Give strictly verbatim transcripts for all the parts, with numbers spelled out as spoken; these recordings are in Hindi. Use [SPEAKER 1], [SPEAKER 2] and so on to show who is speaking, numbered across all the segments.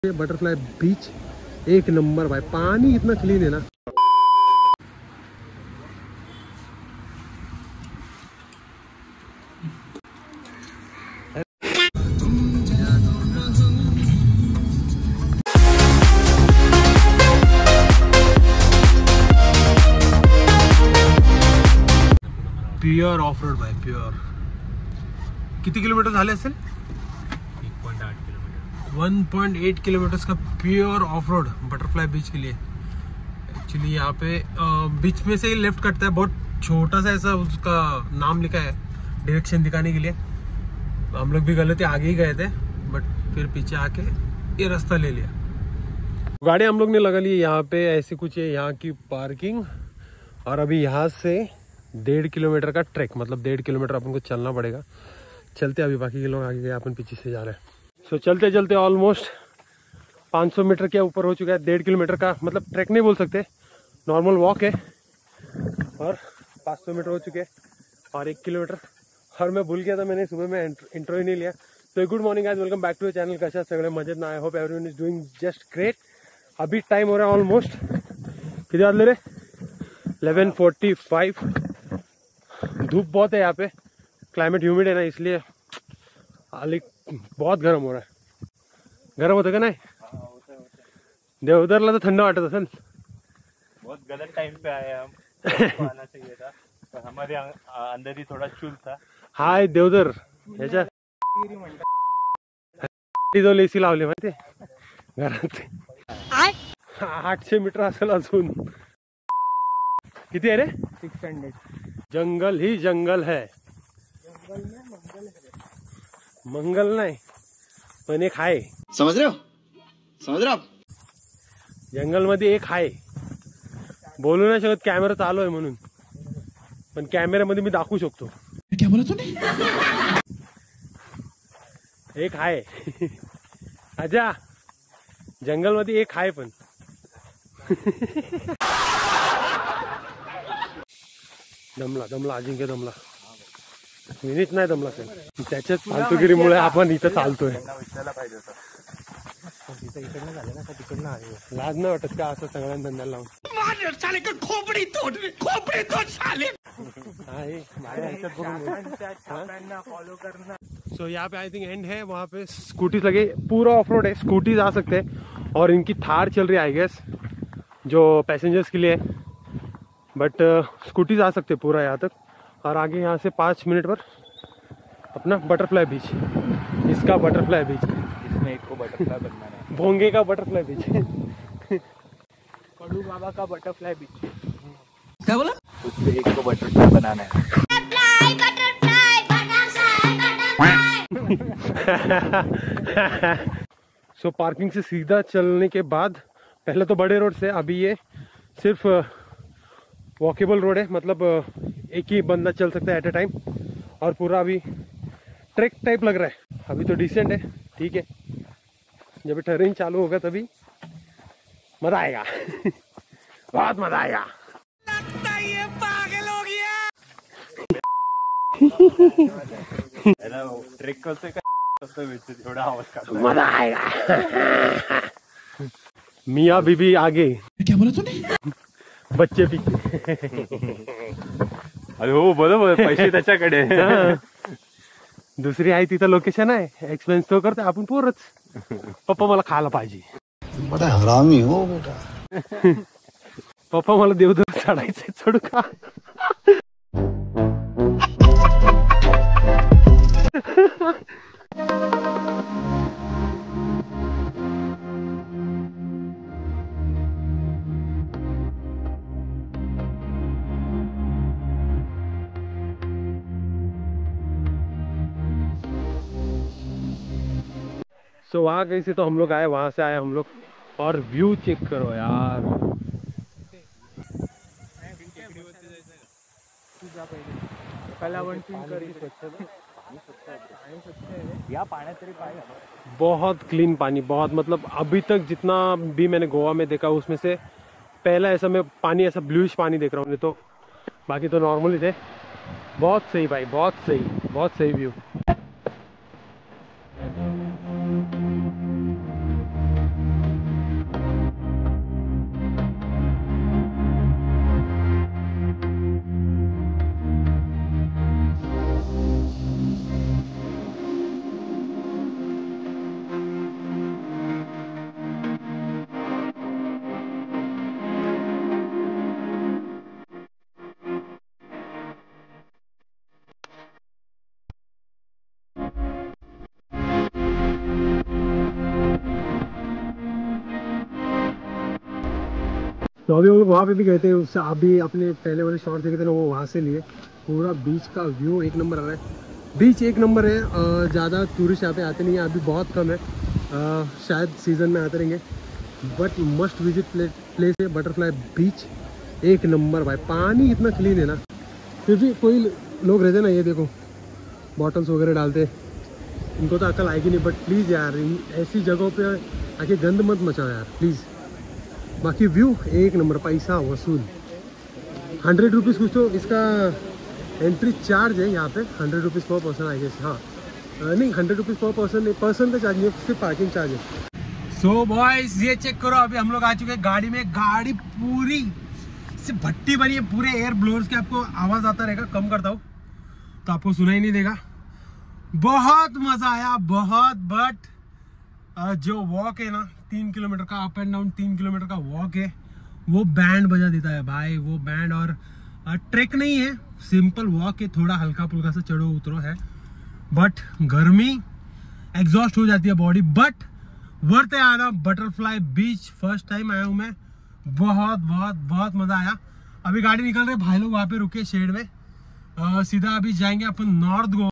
[SPEAKER 1] बटरफ्लाई बीच एक नंबर भाई, पानी इतना क्लीन है ना। प्युअर ऑफ रोड भाई, प्युअर। किती किलोमीटर झाले असेल? वन पॉइंट एट किलोमीटर्स का pure off road butterfly beach के लिए। एक्चुअली यहाँ पे बीच में से ही लेफ्ट कटता है, बहुत छोटा सा ऐसा उसका नाम लिखा है डायरेक्शन दिखाने के लिए। हम लोग भी गलती आगे ही गए थे, बट फिर पीछे आके ये रास्ता ले लिया। गाड़ी हम लोग ने लगा ली यहाँ पे, ऐसी कुछ है यहाँ की पार्किंग। और अभी यहाँ से डेढ़ किलोमीटर का ट्रैक, मतलब डेढ़ किलोमीटर अपन को चलना पड़ेगा। चलते अभी, बाकी के लोग आगे गए, अपन पीछे से जा रहे हैं। सो so, चलते चलते ऑलमोस्ट पाँच सौ मीटर के ऊपर हो चुका है। डेढ़ किलोमीटर का मतलब ट्रैक नहीं बोल सकते, नॉर्मल वॉक है। और पाँच सौ मीटर हो चुके हैं और एक किलोमीटर। और मैं भूल गया था, मैंने सुबह में इंट्रो ही नहीं लिया। तो good morning guys, welcome back to the channel. कैसा सगळे मजेत ना? I hope everyone is doing just great. अभी टाइम हो रहा है ऑलमोस्ट, कितने बज रहे? Eleven forty five. धूप बहुत है यहाँ पे, क्लाइमेट ह्यूमिड है ना, इसलिए बहुत गर्म हो रहा है। गर्म होतं का नाही? देवधरला तर थंड वाटत असेल।
[SPEAKER 2] बहुत गलत टाइम पे आए हम। आना चाहिए था, पर हमारे अंदर ही थोड़ा चूल था।
[SPEAKER 1] हाय देवधर, ह्याच्या जो एसी लावली माहिती घरात, आठशे मीटर असेल अजून। किती आहे रे? Six hundred. जंगल ही जंगल है, जंगल में मंगल है। मंगल नाही पण एक आहे,
[SPEAKER 3] समझ रहे हो? समझ रहे हो आप?
[SPEAKER 1] जंगल मध्ये एक आहे, बोलू नाही शकत कॅमेरा चालू आहे म्हणून, पण कॅमेऱ्यामध्ये मी दाखवू शकतो।
[SPEAKER 3] क्या बोला तूने?
[SPEAKER 1] एक आहे आजा, जंगल मध्ये एक आहे पण। दमला दमला अजिंक्य दमला, मिनिट नाही दमला सर। त्याच्याच फालतूगिरीमुळे आपण इथं चालतोय। लाज नाही वाटत का असं सगळ्यांना धंद्याला लावून? सो यहाँ पे आई थिंक एंड है, वहाँ पे स्कूटीज लगे, पूरा ऑफ रोड है, स्कूटी जा सकते हैं। और इनकी थार चल रही है आई गेस, जो पैसेंजर्स के लिए, बट स्कूटी जा सकते पूरा यहाँ तक। और आगे यहाँ से पाँच मिनट पर अपना बटरफ्लाई बीच, इसका बटरफ्लाई बीच,
[SPEAKER 2] इसमें एक को बटरफ्लाई बनना है।
[SPEAKER 1] भोंगे का बटरफ्लाई बीच,
[SPEAKER 2] कड़ू बाबा का बटरफ्लाई बीच।
[SPEAKER 3] क्या बोला?
[SPEAKER 2] उससे एक को बटरफ्लाई बनाना है।
[SPEAKER 1] सो so, पार्किंग से सीधा चलने के बाद, पहले तो बड़े रोड से, अभी ये सिर्फ वॉकेबल रोड है, मतलब एक ही बंदा चल सकता है एट अ टाइम। और पूरा अभी ट्रैक टाइप लग रहा है, अभी तो डिसेंट है, ठीक है। जब टर्निंग चालू होगा तभी मजा आएगा। बहुत मजा आएगा। लगता है ये पागल हो गया।
[SPEAKER 2] ट्रेक करते थोड़ा आवाज का
[SPEAKER 1] मजा आएगा। मियाँ बीबी आगे,
[SPEAKER 3] क्या बोला तूने?
[SPEAKER 1] बच्चे पीछे।
[SPEAKER 2] अरे हो बरोबर, पैसे त्याच्याकडे।
[SPEAKER 1] दुसरी आहे तिथं लोकेशन आहे, एक्सपेन्स तो करते, आपण पोरच। पप्पा मला खायला पाहिजे।
[SPEAKER 3] बड़ा हरामी हो बेटा।
[SPEAKER 1] पप्पा मला देवधर चढायचंय, चढू का? सो so, वहाँ कहीं से तो हम लोग आए, वहाँ से आए हम लोग। और व्यू चेक करो यार, बहुत क्लीन पानी, बहुत, मतलब अभी तक जितना भी मैंने गोवा में देखा उसमें से पहला ऐसा मैं पानी, ऐसा ब्लूइश पानी देख रहा हूँ। तो बाकी तो नॉर्मल ही थे। बहुत सही भाई, बहुत सही, बहुत सही व्यू। तो अभी हम लोग वहाँ पे भी गए थे, उससे अभी अपने पहले वाले शॉट देखे थे ना, वो वहाँ से लिए। पूरा बीच का व्यू एक नंबर आ रहा है, बीच एक नंबर है। ज़्यादा टूरिस्ट यहाँ पे आते नहीं है, अभी बहुत कम है, आ, शायद सीज़न में आते रहेंगे, बट मस्ट विजिट प्लेस है बटरफ्लाई बीच, एक नंबर भाई। पानी इतना क्लीन है ना, फिर भी कोई लोग रहते ना, ये देखो बॉटल्स वगैरह डालते, इनको तो अकल आएगी नहीं। बट प्लीज़ यार, इन ऐसी जगहों पे आके गंद मत मचाओ यार प्लीज़। बाकी व्यू एक नंबर, पैसा वसूल। हंड्रेड रुपीज़ कुछ तो इसका एंट्री चार्ज है यहाँ पे, hundred rupees per person I guess. हाँ नहीं, हंड्रेड रुपीज़ पर पर्सन नहीं, पर्सन का चार्ज नहीं, सिर्फ पार्किंग चार्ज है। सो बॉयज ये चेक करो, अभी हम लोग आ चुके हैं गाड़ी में। गाड़ी पूरी से भट्टी बनी है, पूरे एयर ब्लोअर्स के आपको आवाज़ आता रहेगा, कम करता हूँ तो आपको सुनाई नहीं देगा। बहुत मज़ा आया बहुत। बट जो वॉक है ना, तीन किलोमीटर का अप एंड डाउन तीन किलोमीटर का वॉक है, वो बैंड बजा देता है भाई, वो बैंड। और ट्रैक नहीं है, सिंपल वॉक है, थोड़ा हल्का फुल्का सा चढ़ो उतरो है, बट गर्मी एग्जॉस्ट हो जाती है बॉडी। बट वर्थ है आना बटरफ्लाई बीच, फर्स्ट टाइम आया हूँ मैं, बहुत बहुत बहुत मज़ा आया। अभी गाड़ी निकल रही है, भाई लोग वहाँ पे रुके शेड में। आ, सीधा अभी जाएंगे अपन north Goa.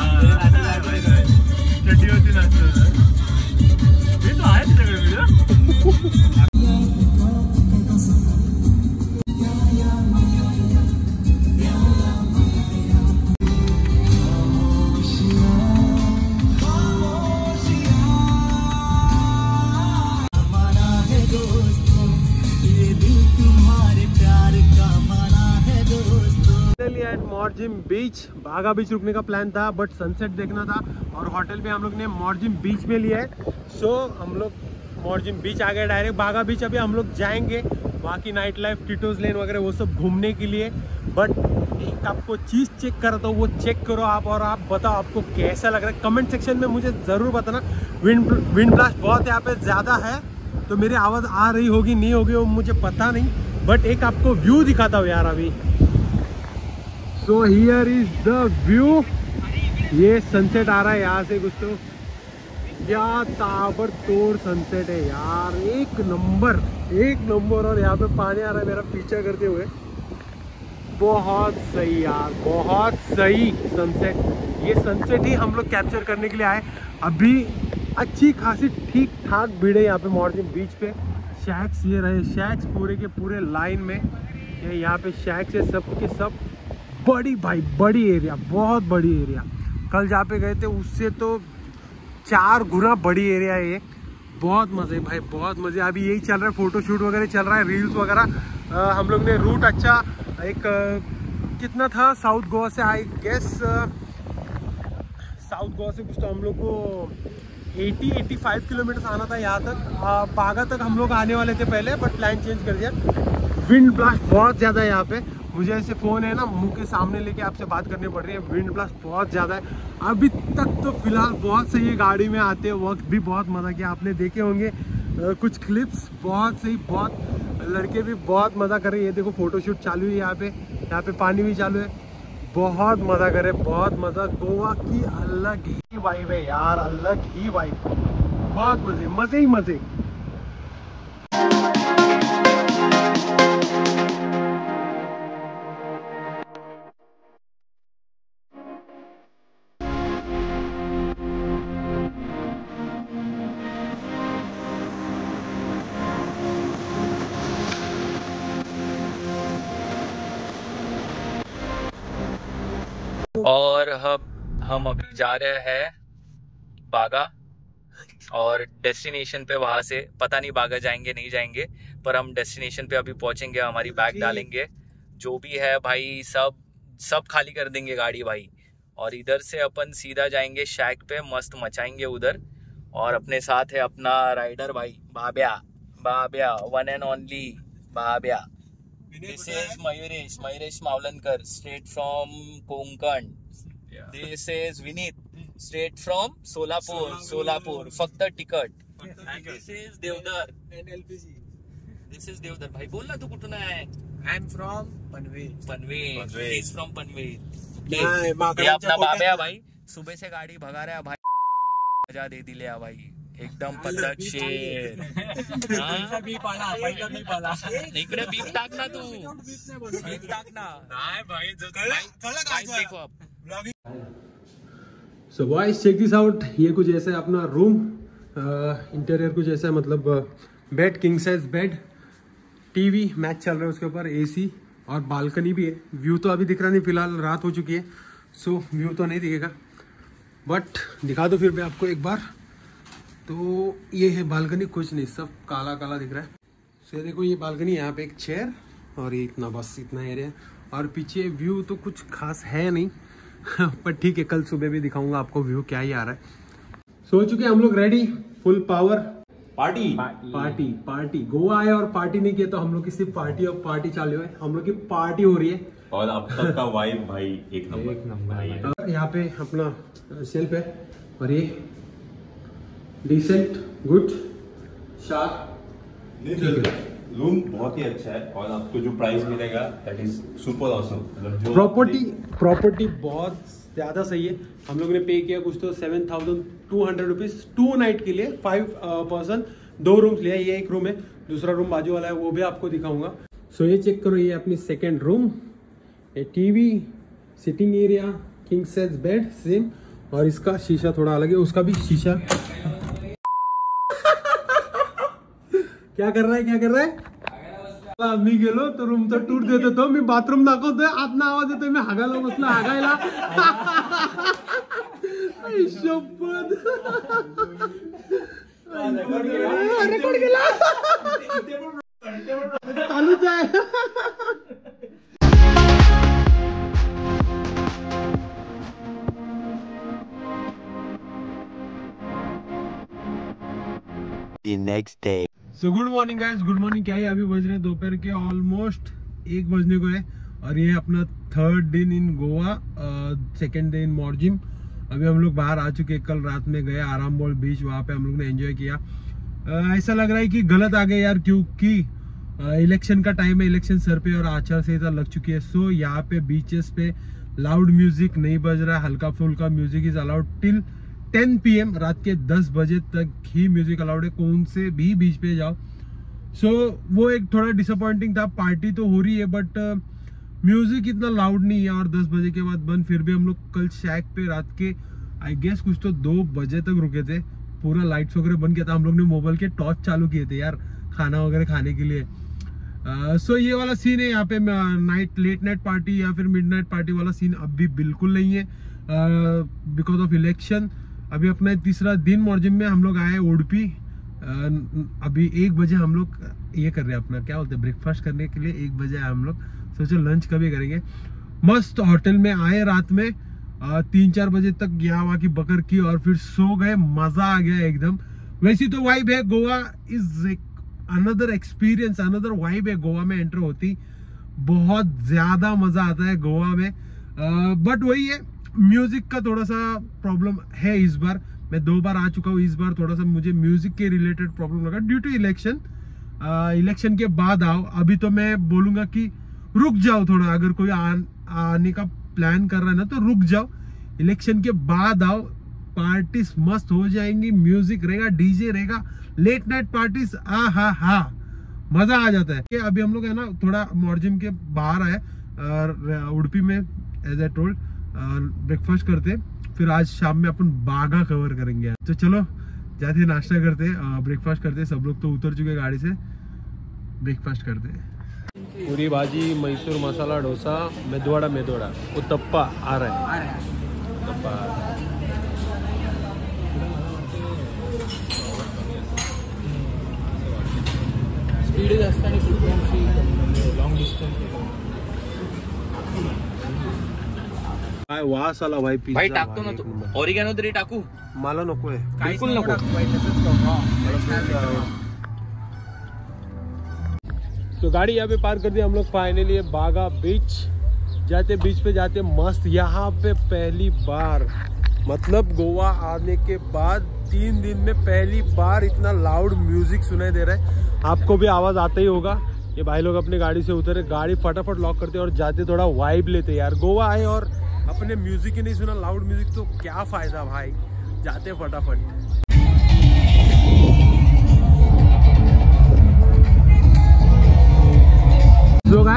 [SPEAKER 1] Morjim beach, Baga beach रुकने का प्लान था, बट सनसेट देखना था और होटल पे हम लोग ने मॉर्जिम बीच में लिया है। सो हम लोग मॉर्जिम बीच आ गए डायरेक्ट। बागा बीच अभी हम लोग जाएंगे, वहाँ की नाइट लाइफ, टिटोज लेन वगैरह वो सब घूमने के लिए। बट एक आपको चीज़ चेक करता हूँ, वो चेक करो आप और आप बताओ आपको कैसा लग रहा है। कमेंट सेक्शन में मुझे ज़रूर बताना। विंड विंड ब्लास्ट बहुत यहाँ पे ज़्यादा है, तो मेरी आवाज़ आ रही होगी नहीं होगी वो मुझे पता नहीं, बट एक आपको व्यू दिखाता हूँ यार अभी। So here is the view, ये सनसेट आ रहा है यहाँ से कुछ तो, क्या ताबड़तोड़ सनसेट है यार, एक नंबर एक नंबर। और यहाँ पे पानी आ रहा है मेरा पीछा करते हुए, बहुत सही यार, बहुत सही सनसेट। ये सनसेट ही हम लोग कैप्चर करने के लिए आए। अभी अच्छी खासी ठीक ठाक भीड़ है यहाँ पे मॉर्जिम बीच पे। शैक्स ये रहे, शैक्स पूरे के पूरे लाइन में, ये यहाँ पे शैक्स है सब के सब। बड़ी भाई बड़ी एरिया, बहुत बड़ी एरिया। कल जहाँ पे गए थे उससे तो चार गुना बड़ी एरिया है ये। बहुत मज़े भाई, बहुत मज़े। अभी यही चल रहा है, फोटो शूट वगैरह चल रहा है, रील्स वगैरह। हम लोग ने रूट अच्छा एक आ, कितना था साउथ गोवा से, आई गेस साउथ गोवा से कुछ तो हम लोग को अस्सी पचासी किलोमीटर आना था यहाँ तक। बागा तक हम लोग आने वाले थे पहले, बट प्लान चेंज कर दिया। विंड ब्लास्ट बहुत ज़्यादा है यहाँ पे, मुझे ऐसे फ़ोन है ना मुंह के सामने लेके आपसे बात करनी पड़ रही है। विंड ब्लास्ट बहुत ज़्यादा है। अभी तक तो फिलहाल बहुत सही है, गाड़ी में आते वक्त भी बहुत मज़ा किया, आपने देखे होंगे आ, कुछ क्लिप्स, बहुत सही। बहुत लड़के भी बहुत मज़ा कर रहे हैं। ये देखो फोटोशूट चालू है यहाँ पे, यहाँ पे पानी भी चालू है। बहुत मज़ा करे, बहुत मज़ा। गोवा की अलग ही वाइब है यार, अलग ही वाइब, बहुत मज़े मज़े ही मज़े।
[SPEAKER 2] और हम हम अभी जा रहे हैं बागा, और डेस्टिनेशन पे वहां से पता नहीं बागा जाएंगे नहीं जाएंगे, पर हम डेस्टिनेशन पे अभी पहुंचेंगे, हमारी बैग डालेंगे, जो भी है भाई सब सब खाली कर देंगे गाड़ी भाई। और इधर से अपन सीधा जाएंगे शैक पे, मस्त मचाएंगे उधर। और अपने साथ है अपना राइडर भाई Babya, Babya one and only Babya. This is Mayuresh, Mayuresh Mavlankar, straight from Konkan. Yeah. This is Vinit, straight from Solapur, Solapur. फक्त तिकट. And this is Devdar.
[SPEAKER 1] And L P G.
[SPEAKER 2] This is Devdar. भाई बोल ना तू कुठून आहे?
[SPEAKER 1] I'm from Panvel.
[SPEAKER 2] Panvel. He's from Panvel.
[SPEAKER 1] ये
[SPEAKER 2] अपना बाब्या भाई, सुबह से गाड़ी भगा रहा है भाई, मजा दे दिले भाई, एकदम पद्धत शेर. हा? इकडे बीप टाक ना तू, बीप टाक ना. देखो अब.
[SPEAKER 1] So boys check this out. ये कुछ ऐसा है अपना रूम. इंटीरियर कुछ ऐसा है, मतलब bed, king size bed, TV, match चल रहा है उसके ऊपर, एसी और बालकनी भी है. व्यू तो अभी दिख रहा नहीं, फिलहाल रात हो चुकी है, सो व्यू तो नहीं दिखेगा, बट दिखा दो फिर मैं आपको एक बार. तो ये है बालकनी, कुछ नहीं, सब काला काला दिख रहा है. सो ये देखो, ये बालकनी, यहाँ पे एक चेयर और ये इतना, बस इतना एरिया. और पीछे व्यू तो कुछ खास है नहीं पर ठीक है, कल सुबह भी दिखाऊंगा आपको व्यू क्या ही आ रहा है. सो चुके हम लोग ready, full power.
[SPEAKER 4] Party
[SPEAKER 1] party party Goa आए और पार्टी नहीं किया तो हम लोग की सिर्फ पार्टी और पार्टी चालू है. हम लोग की पार्टी हो रही है
[SPEAKER 4] और अब तक का वाइब भाई एक नंबर.
[SPEAKER 1] एक नंबर. यहाँ पे अपना शेल्फ है और ये डिसेंट गुड शार्प.
[SPEAKER 4] रूम बहुत ही अच्छा है और आपको जो प्राइस मिलेगा that is super awesome.
[SPEAKER 1] Property property बहुत ज्यादा सही है. हम लोग ने पे किया कुछ तो seven thousand two hundred rupees two night के लिए, फाइव पर्सन. दो रूम्स लिया, ये एक रूम है, दूसरा रूम बाजू वाला है, वो भी आपको दिखाऊंगा. सो so, ये चेक करो, ये अपनी सेकेंड रूम. ये TV, sitting area, king size bed same, और इसका शीशा थोड़ा अलग है, उसका भी शीशा. क्या कर रहा है, क्या कर रहा है? मी गेलो तो रूम तर टूट देत होतो. मी बाथरूम दाखवतोय, आतनं आवाज येतोय, मी हागायला बसलो, हागायला. शपथ, रेकॉर्ड केला, चालूच आहे.
[SPEAKER 5] The next day.
[SPEAKER 1] So good morning guys, good morning. क्या है, अभी बज रहे हैं दोपहर के ऑलमोस्ट एक बजने को है, और ये अपना थर्ड दिन in Goa, second day in Morjim. अभी हम लोग बाहर आ चुके हैं. कल रात में गए आरामबोल बीच, वहाँ पे हम लोग ने एंजॉय किया. uh, ऐसा लग रहा है कि गलत आ गए यार, क्योंकि इलेक्शन uh, का टाइम है, इलेक्शन सर पे और आचार संहिता लग चुकी है. सो so, यहाँ पे बीचेस पे लाउड म्यूजिक नहीं बज रहा है, हल्का फुल्का music is allowed till ten p m. रात के दस बजे तक ही म्यूजिक अलाउड है, कौन से भी बीच पे जाओ. सो so, वो एक थोड़ा डिसअपॉइंटिंग था. पार्टी तो हो रही है बट म्यूजिक इतना लाउड नहीं है, और दस बजे के बाद बंद. फिर भी हम लोग कल शैक पे रात के आई गेस कुछ तो दो बजे तक रुके थे. पूरा लाइट्स वगैरह बंद किया था. हम लोग ने मोबाइल के टॉर्च चालू किए थे यार, खाना वगैरह खाने के लिए. सो uh, so ये वाला सीन है यहाँ पे. नाइट लेट नाइट पार्टी या फिर मिड नाइट पार्टी वाला सीन अभी बिल्कुल नहीं है, बिकॉज ऑफ इलेक्शन. अभी अपना तीसरा दिन मॉर्जिम में हम लोग आए उडुपी. अभी एक बजे हम लोग ये कर रहे हैं, अपना क्या बोलते हैं, ब्रेकफास्ट करने के लिए एक बजे आए हम लोग. सोचो लंच कभी करेंगे. मस्त होटल में आए रात में, आ, तीन चार बजे तक यहाँ वहाँ की बकर की और फिर सो गए. मजा आ गया एकदम. वैसी तो वाइब है, Goa is another experience, another vibe है. गोवा में एंटर होती बहुत ज्यादा मजा आता है गोवा में. बट वही है, म्यूजिक का थोड़ा सा प्रॉब्लम है इस बार. मैं दो बार आ चुका हूँ, इस बार थोड़ा सा मुझे म्यूजिक के रिलेटेड प्रॉब्लम लगा ड्यू टू इलेक्शन. इलेक्शन के बाद आओ. अभी तो मैं बोलूंगा कि रुक जाओ थोड़ा, अगर कोई आ, आने का प्लान कर रहा है ना तो रुक जाओ. इलेक्शन के बाद आओ, पार्टीज मस्त हो जाएंगी, म्यूजिक रहेगा, डीजे रहेगा, लेट नाइट पार्टीज, आ हा हा मजा आ जाता है. अभी हम लोग है ना थोड़ा मॉर्जिम के बाहर आए उडुपी में, एज ए टोल्ड, ब्रेकफास्ट करते. फिर आज शाम में अपन बागा कवर करेंगे. तो चलो जाते नाश्ता करते, ब्रेकफास्ट करते. सब लोग तो उतर चुके गाड़ी से, ब्रेकफास्ट करते. पूरी भाजी, मैसूर मसाला डोसा, मेदवाड़ा मेदवाड़ा, उत्तप्पा आ रहा है. उत्तप्पा
[SPEAKER 2] स्पीड जास्त आणि फ्रिक्वेन्सी लॉंग डिस्टन्स.
[SPEAKER 1] काय वास आला भाई. पिझ्झा
[SPEAKER 2] भाई टाकतो ना तू, ऑरिगॅनो तरी टाकू.
[SPEAKER 1] मला नको आहे,
[SPEAKER 2] बिलकुल नको.
[SPEAKER 1] तो गाड़ी यहाँ पे पार्क कर दी हम लोग. फाइनली बागा बीच जाते, बीच पे जाते मस्त. यहाँ पे पहली बार, मतलब गोवा आने के बाद तीन दिन में पहली बार इतना लाउड म्यूजिक सुनाई दे रहा है. आपको भी आवाज आता ही होगा. ये भाई लोग अपनी गाड़ी से उतरे, गाड़ी फटाफट लॉक करते और जाते थोड़ा वाइब लेते. यार गोवा आए और अपने म्यूजिक ही नहीं सुना, लाउड म्यूजिक, तो क्या फायदा भाई. जाते फटाफट.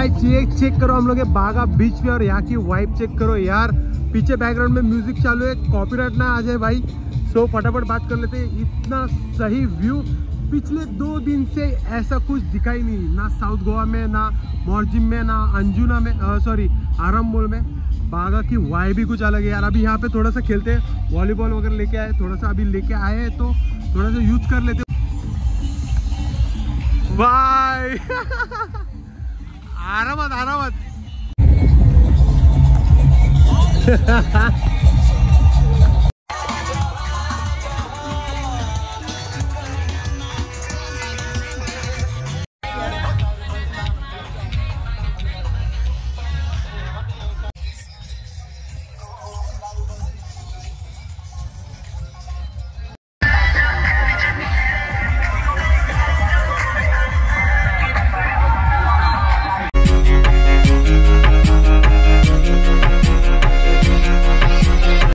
[SPEAKER 1] गाइस ये चेक करो हम लोग ये बागा बीच पे और यहाँ की वाइब चेक करो यार। पीछे बैकग्राउंड में म्यूजिक चालू है, कॉपीराइट ना आ जाए भाई। सो फटाफट बात कर लेते हैं। इतना सही व्यू पिछले दो दिन से ऐसा कुछ दिखाई नहीं, ना साउथ गोवा में, ना मोरजिम में, ना अंजुना में, सॉरी आरंबोल में। बागा की वाइब भी कुछ अलग है यार। अभी यहाँ पे थोड़ा सा खेलते हैं, वॉलीबॉल वगैरह लेके आए, थोड़ा सा अभी लेके आए हैं तो थोड़ा सा यूज कर लेते भाई। आरामत आरामत